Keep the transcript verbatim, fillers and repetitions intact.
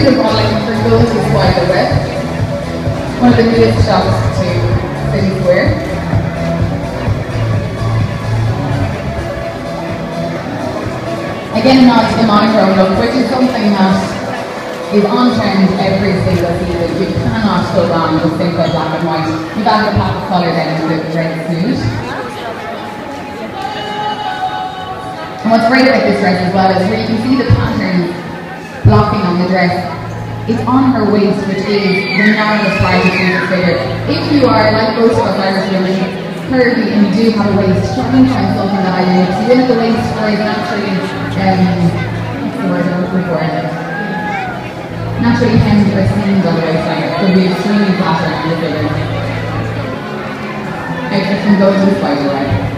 bit of modelling for those who spider web. One of the newest shops to City Square. Again, a nod to the monochrome look, which is something that is on trend every single season. You cannot go wrong with things like black and white. You back a pop of colour then into the red suit. And what's great about this dress as well is where you can see the pattern blocking on the dress. It's on her waist, which is the narrowest part of the figure. If you are, like most of us Irish women, curvy and you do have a waist, try and find something that I use. You in at the waist or is naturally, um, what's the word I'm looking for? Naturally hemmed or seamed on the waistline. It could be extremely flattering on the figure. Outfit can go to the spider web.